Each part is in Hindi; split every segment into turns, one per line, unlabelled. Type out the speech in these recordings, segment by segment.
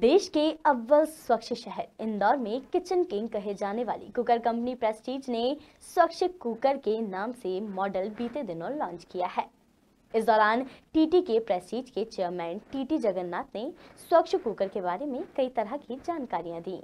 देश के अव्वल स्वच्छ शहर इंदौर में किचन किंग कहे जाने वाली कुकर कंपनी प्रेस्टीज ने स्वच्छ कुकर के नाम से मॉडल बीते दिनों लॉन्च किया है। इस दौरान टीटी के प्रेस्टीज के चेयरमैन टीटी जगन्नाथ ने स्वच्छ कुकर के बारे में कई तरह की जानकारियां दी।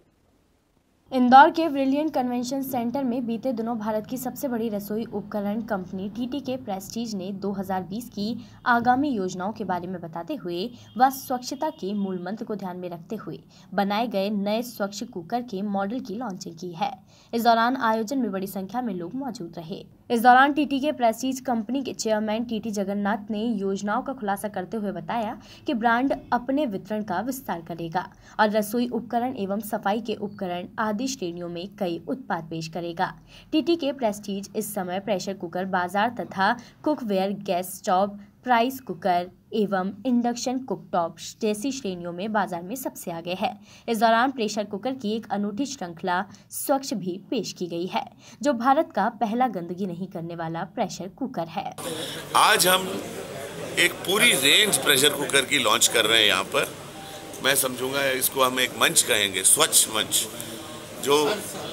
इंदौर के ब्रिलियंट कन्वेंशन सेंटर में बीते दिनों भारत की सबसे बड़ी रसोई उपकरण कंपनी टीटी के प्रेस्टीज ने 2020 की आगामी योजनाओं के बारे में बताते हुए व स्वच्छता के मूल मंत्र को ध्यान में रखते हुए बनाए गए नए स्वच्छ कुकर के मॉडल की लॉन्चिंग की है। इस दौरान आयोजन में बड़ी संख्या में लोग मौजूद रहे। इस दौरान टीटी के प्रेस्टीज कंपनी के चेयरमैन टीटी जगन्नाथ ने योजनाओं का खुलासा करते हुए बताया कि ब्रांड अपने वितरण का विस्तार करेगा और रसोई उपकरण एवं सफाई के उपकरण आदि श्रेणियों में कई उत्पाद पेश करेगा। टीटी के प्रेस्टीज इस समय प्रेशर कुकर बाजार तथा cookware, gas stove, price cooker एवं इंडक्शन कुकटॉप जैसी श्रेणियों में बाजार में सबसे आगे है। इस दौरान प्रेशर कुकर की एक अनूठी श्रृंखला स्वच्छ भी पेश की गई है, जो भारत का पहला गंदगी नहीं करने वाला प्रेशर कुकर है।
आज हम एक पूरी रेंज प्रेशर कुकर की लॉन्च कर रहे हैं। यहाँ पर मैं समझूंगा इसको हम एक मंच कहेंगे, स्वच्छ मंच, जो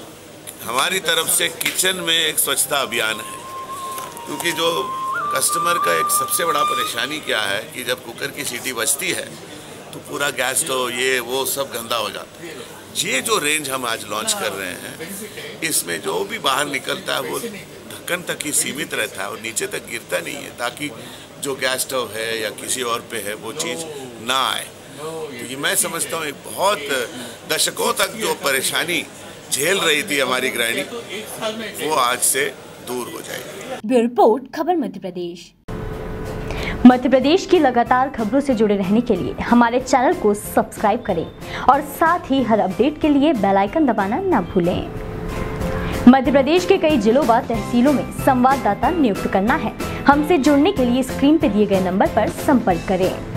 हमारी तरफ से किचन में एक स्वच्छता अभियान है। क्योंकि जो कस्टमर का एक सबसे बड़ा परेशानी क्या है कि जब कुकर की सीटी बजती है तो पूरा गैस स्टोव ये वो सब गंदा हो जाता है। ये जो रेंज हम आज लॉन्च कर रहे हैं, इसमें जो भी बाहर निकलता है वो ढक्कन तक ही सीमित रहता है और नीचे तक गिरता नहीं है, ताकि जो गैस स्टोव है या किसी और पे है वो चीज़ ना आए। तो ये मैं समझता हूँ एक बहुत दशकों तक जो परेशानी झेल रही थी हमारी गृहिणी, वो आज से दूर हो जाएगी।
ब्यूरो रिपोर्ट, खबर मध्य प्रदेश। मध्य प्रदेश की लगातार खबरों से जुड़े रहने के लिए हमारे चैनल को सब्सक्राइब करें और साथ ही हर अपडेट के लिए बेल आइकन दबाना न भूलें। मध्य प्रदेश के कई जिलों व तहसीलों में संवाददाता नियुक्त करना है। हमसे जुड़ने के लिए स्क्रीन पर दिए गए नंबर पर संपर्क करें।